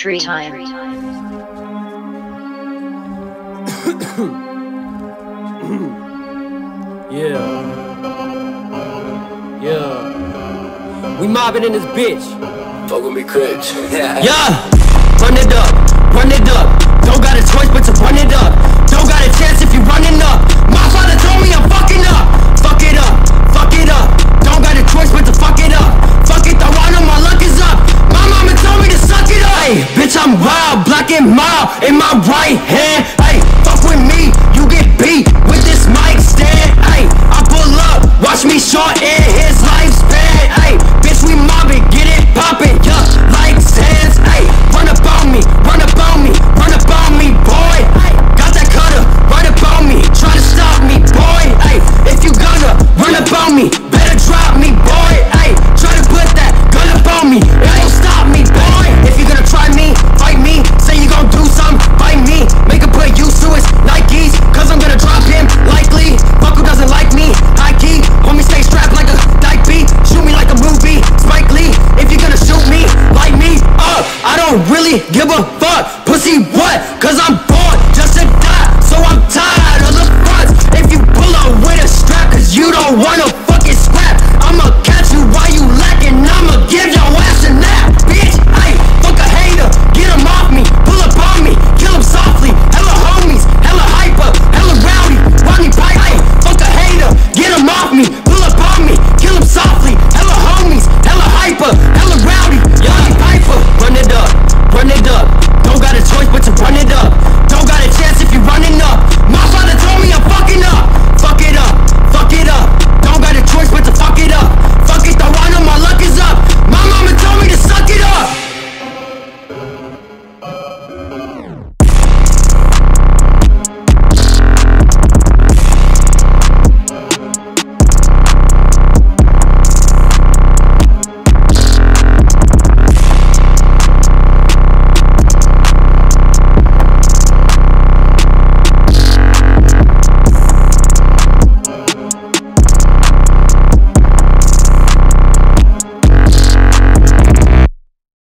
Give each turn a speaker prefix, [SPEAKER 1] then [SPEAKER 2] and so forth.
[SPEAKER 1] Poetry time.
[SPEAKER 2] Yeah. We mobbing in this bitch.
[SPEAKER 3] Fuck with me, Cribs.
[SPEAKER 2] Yeah. Run it up. Run it up. Don't got a choice but to run it up. Don't got a chance if you running up. My father told me I'm fucking up. Fuck it up. Fuck it up. Don't got a choice but to fuck it up. Fuck it, I know my luck is up. My mama told me to suck it up. Hey, bitch, I'm wild, black and mild in my right hand. Hey, fuck with me, you get beat with this mic stand. Hey, I pull up, watch me shorten his lifespan. Hey, bitch, we mobbing, get it poppin', yeah, like sands. Hey, run up on me, run up on me, run up on me, boy. Hey, got that cutter right up on me, try to stop me, boy. Hey, if you gonna run up on me, better drop me, boy. Hey, try to put that gun up on me, it won't stop me, boy. If you gonna try me, fight me, say you gon' do something, fight me, make him put use to his Nikes, cause I'm gonna drop him likely. Fuck who doesn't like me, high key, homie stay strapped like a dyke beat, shoot me like a movie, Spike Lee. If you gonna shoot me, light me up, I don't really give a fuck, pussy what, cause I'm born just to die, so I'm tired of the fronts. If you pull up with a strap, cause you don't wanna fucking scrap, I'ma catch you while you lacking, I'ma give your ass a nap, bitch. Ay, fuck a hater, get him off me, pull up on me, kill him softly, hella homies, hella hyper, hella rowdy, Rodney Pipe. Ay, fuck a hater, get him off me, pull up on me, kill him softly, hella homies, hella hyper, hella rowdy, Rodney Piper. Run it up, run it up, don't got a choice but to run it up, don't got a chance if you running up. My father told me I'm fucking up, fuck it up, fuck it up, don't got a choice but to fuck it up. Fuck it, though, I know my luck is up. My mama told me to suck it up.